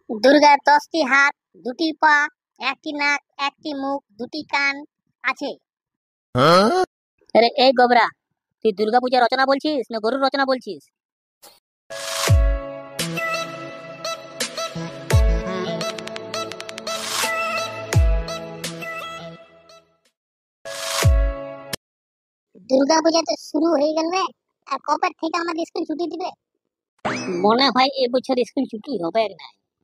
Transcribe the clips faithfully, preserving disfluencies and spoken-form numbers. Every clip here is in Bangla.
দুর্গার দশটি হাত, দুটি পা, একটি নাক, একটি মুখ, দুটি কান আছে। আরে এই গোবরা, তুই দুর্গা পূজার রচনা বলছিস না গরুর রচনা বলছিস? দুর্গা পূজা তো শুরু হয়ে গেল রে, আর কবে থেকে আমাদের স্কুল ছুটি দিবে? মনে হয় এবছর স্কুল ছুটি হবে না।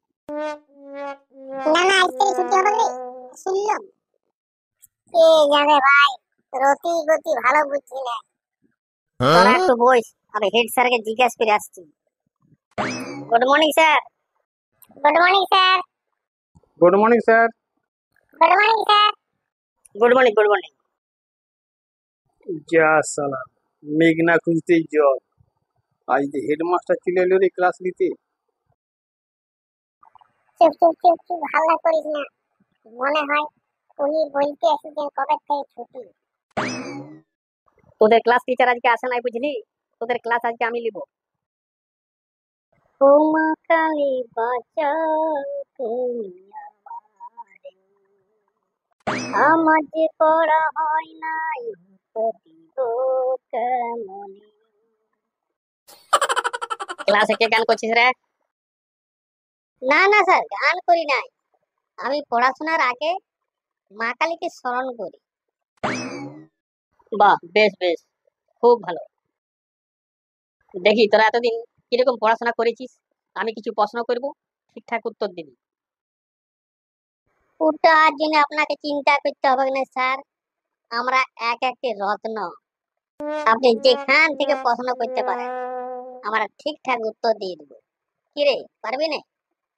না না, আজ থেকে ছুটি হবে রে, শুনলাম। কে জানে ভাই, রতি গতি ভালো বুঝছি না। তোরা একটু বস, আমি হেড স্যারকে জিজ্ঞেস করে আসছি। Good morning sir. Good morning sir. Good morning sir. Good morning sir. Good morning, good morning. যা সালা, মেঘনা খুঁজতেই জল। আজ যে হেডমাস্টার চলে এলো রে ক্লাস নিতে। চুপ চুপ চুপ চুপ, হাল্লা করিস না। মনে হয় উনি বলতে এসেছেন কবে থেকে ছুটি। তোদের ক্লাস টিচার আজকে আসে নাই বুঝলি, তোদের ক্লাস আজকে আমি নিব। ও মা কালী বাঁচাও তুমি আমারে, আমার যে পড়া হয় নাই তো দিব কেমনে। ক্লাসে কে গান করছিস রে? না না স্যার, গান করি নাই। আমি পড়াশোনার আগে মা কালীকে স্মরণ করি। বাহ, বেশ বেশ, খুব ভালো। দেখি তোরা এতদিন কিরকম পড়াশোনা করেছিস। আমি কিছু প্রশ্ন করব, ঠিকঠাক উত্তর দিবি। ওটার জন্য আপনাকে চিন্তা করতে হবে না স্যার, আমরা এক একটি রত্ন। আপনি যেখান থেকে প্রশ্ন করতে পারেন, আমরা ঠিকঠাক উত্তর দিয়ে দেবো। কিরে, পারবি না?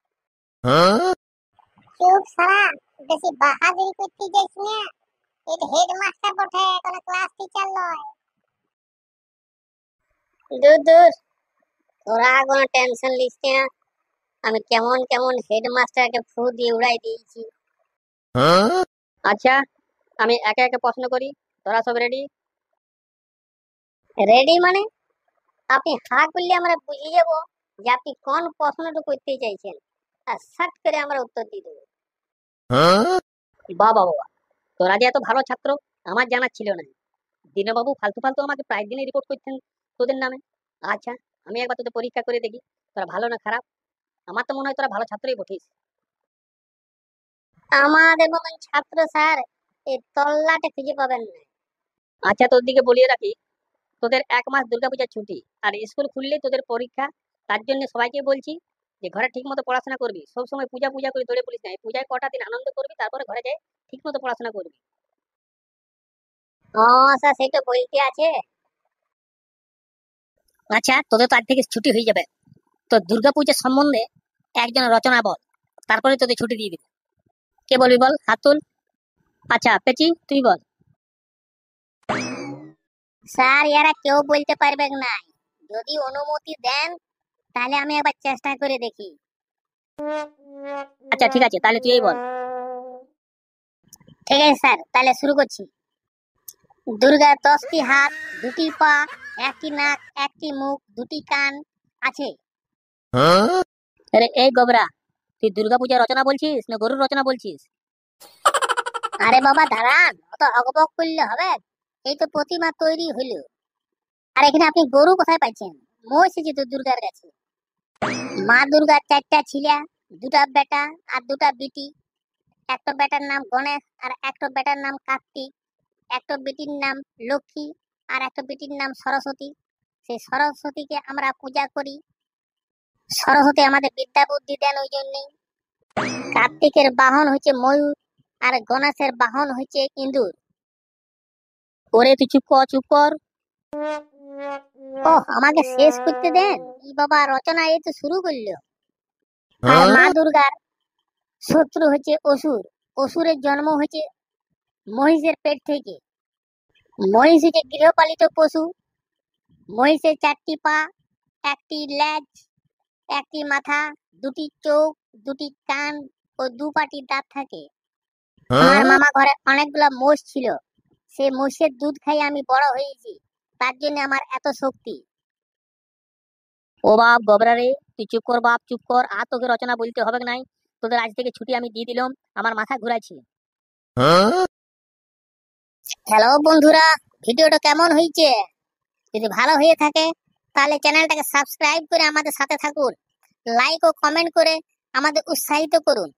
চুপ সারা, বেশি বাহাদুরি করতে যাইস না। এটা হেডমাস্টার বটে, কোনো ক্লাস টিচার নয়। দূর দূর, তোরা কোনো টেনশন লিস না। আমি কেমন কেমন হেডমাস্টারকে ফু দিয়ে উড়াই দিয়েছি। আচ্ছা, আমি একে একে প্রশ্ন করি, তোরা সব রেডি? রেডি মানে? আপনি হা করলে আমরা বুঝে যাব যে আপনি কোন প্রশ্নটা করতে চাইছেন, আর শর্ট করে আমরা উত্তর দিয়ে দেবো। বাহ বাহ বাহ, তোরা যে এত ভালো ছাত্র আমার জানা ছিল না। দীনবাবু ফালতু ফালতু আমাকে প্রায় দিনে রিপোর্ট করতেন তোদের নামে। আচ্ছা, আমি একবার তোদের পরীক্ষা করে দেখি তোরা ভালো না খারাপ। আমার তো মনে হয় তোরা ভালো ছাত্রই বটিস। আমাদের মতন ছাত্র স্যার এই তল্লাটে খুঁজে পাবেন না। আচ্ছা, তোর দিকে বলিয়ে রাখি, তোদের এক মাস দুর্গাপূজার ছুটি, আর স্কুল খুললেই তোদের পরীক্ষা। তার জন্য সবাইকে বলছি যে ঘরে ঠিক মতো পড়াশোনা করবি। সবসময় পূজা পূজা করে দৌড়ে পড়িস না। এই পূজায় কটা দিন আনন্দ করবি, তারপরে ঘরে যাই ঠিক মতো পড়াশোনা করবি। ও স্যার, সেটা বলতে আছে। আচ্ছা, তোদের তো আজ থেকে ছুটি হয়ে যাবে, তো দুর্গাপূজার সম্বন্ধে একজন রচনা বল, তারপরে তোদের ছুটি দিয়ে দিবি। কে বলবি বল, হাত তুল। আচ্ছা পেচি, তুই বল। স্যার এরা কেউ বলতে পারবে না, যদি অনুমতি দেন তাহলে আমি একবার চেষ্টা করে দেখি। আচ্ছা ঠিক আছে, তাহলে তুই বল। ঠিক আছে স্যার, তাহলে শুরু করছি। দুর্গার দশটি হাত, দুটি পা, একটি নাক, একটি মুখ, দুটি কান আছে। আরে এই গোবরা, তুই দুর্গাপূজার রচনা বলছিস না গরুর রচনা বলছিস? আরে বাবা দাঁড়ান, অত হকবক করলে হবে? এই তো প্রতিমা তৈরি হইলো, আর এখানে আপনি গরু কোথায় পাচ্ছেন? মই এসেছি তো দুর্গার কাছে। মা দুর্গার চারটা ছিলা, দুটা বেটা আর দুটা বিটি। একটা বেটার নাম গণেশ, আর একটা বেটার নাম কার্তিক। একটা বেটির নাম লক্ষ্মী, আর একটা বেটির নাম সরস্বতী। সেই সরস্বতীকে আমরা পূজা করি। সরস্বতী আমাদের বিদ্যা বুদ্ধি দেন, ওই জন্যই। কার্তিকের বাহন হচ্ছে ময়ূর, আর গণেশের বাহন হচ্ছে ইঁদুর। ওরে তুই চুপ কর, চুপ কর। ও, আমাকে শেষ করতে দেন। ই বাবা, রচনা এই তো শুরু করলো। আর মা দুর্গার শত্রু হচ্ছে অসুর। অসুরের জন্ম হচ্ছে মহিষের পেট থেকে। মহিষ হচ্ছে গৃহপালিত পশু। মহিষের চারটি পা, একটি লেজ, একটি মাথা, দুটি চোখ, দুটি কান ও দু পাটি দাঁত থাকে। আমার মামা ঘরে অনেকগুলা মোষ ছিল। সেই মোষের দুধ খাই আমি বড় হয়েছি, তার জন্য আমার এত শক্তি। ও বাপ গবরা রে, তুই চুপ কর বাপ, চুপ কর। আর তোকে রচনা বলতে হবে নাই। তোদের আজ থেকে ছুটি আমি দিয়ে দিলাম, আমার মাথা ঘুরাইছে। হ্যালো বন্ধুরা, ভিডিওটা কেমন হয়েছে? যদি ভালো হয়ে থাকে তাহলে চ্যানেলটাকে সাবস্ক্রাইব করে আমাদের সাথে থাকুন, লাইক ও কমেন্ট করে আমাদের উৎসাহিত করুন।